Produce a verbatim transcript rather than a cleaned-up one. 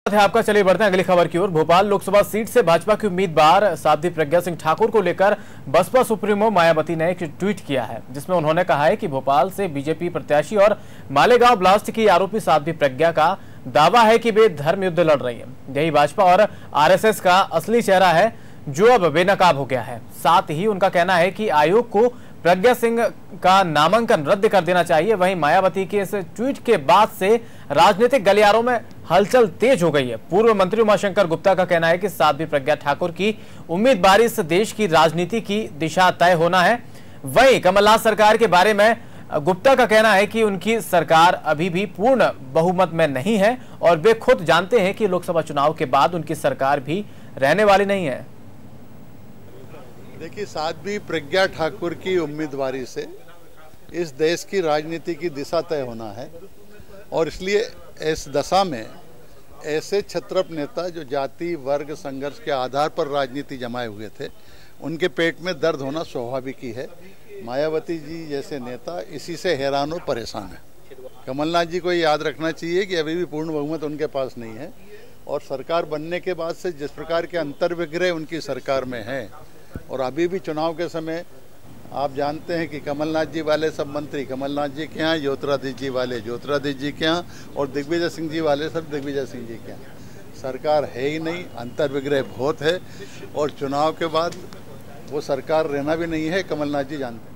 है आपका। चलिए बढ़ते हैं अगली खबर की ओर। भोपाल लोकसभा सीट से भाजपा की उम्मीदवार साध्वी प्रज्ञा सिंह ठाकुर को लेकर बसपा सुप्रीमो मायावती ने एक ट्वीट किया है, जिसमें उन्होंने कहा है कि भोपाल से बीजेपी प्रत्याशी और मालेगांव ब्लास्ट की आरोपी साध्वी प्रज्ञा का दावा है कि वे धर्म युद्ध लड़ रही है। यही भाजपा और आरएसएस का असली चेहरा है जो अब बेनकाब हो गया है। साथ ही उनका कहना है कि आयोग को प्रज्ञा सिंह का नामांकन रद्द कर देना चाहिए। वहीं मायावती के इस ट्वीट के बाद से राजनीतिक गलियारों में हलचल तेज हो गई है। पूर्व मंत्री उमाशंकर गुप्ता का कहना है कि साध्वी प्रज्ञा ठाकुर की उम्मीदवारी से देश की राजनीति की दिशा तय होना है। वहीं कमलनाथ सरकार के बारे में गुप्ता का कहना है कि उनकी सरकार अभी भी पूर्ण बहुमत में नहीं है और वे खुद जानते हैं कि लोकसभा चुनाव के बाद उनकी सरकार भी रहने वाली नहीं है। देखिए, साध्वी प्रज्ञा ठाकुर की उम्मीदवारी से इस देश की राजनीति की दिशा तय होना है और इसलिए इस दशा में ऐसे क्षत्रप नेता जो जाति वर्ग संघर्ष के आधार पर राजनीति जमाए हुए थे, उनके पेट में दर्द होना स्वाभाविक ही है। मायावती जी जैसे नेता इसी से हैरान और परेशान है। कमलनाथ जी को याद रखना चाहिए कि अभी भी पूर्ण बहुमत उनके पास नहीं है और सरकार बनने के बाद से जिस प्रकार के अंतर्विग्रह उनकी सरकार में है और अभी भी चुनाव के समय आप जानते हैं कि कमलनाथ जी वाले सब मंत्री कमलनाथ जी के यहाँ, ज्योतिरादित्य जी वाले ज्योतिरादित्य जी के यहाँ और दिग्विजय सिंह जी वाले सब दिग्विजय सिंह जी के यहाँ। सरकार है ही नहीं, अंतर्विग्रह बहुत है और चुनाव के बाद वो सरकार रहना भी नहीं है, कमलनाथ जी जानते हैं।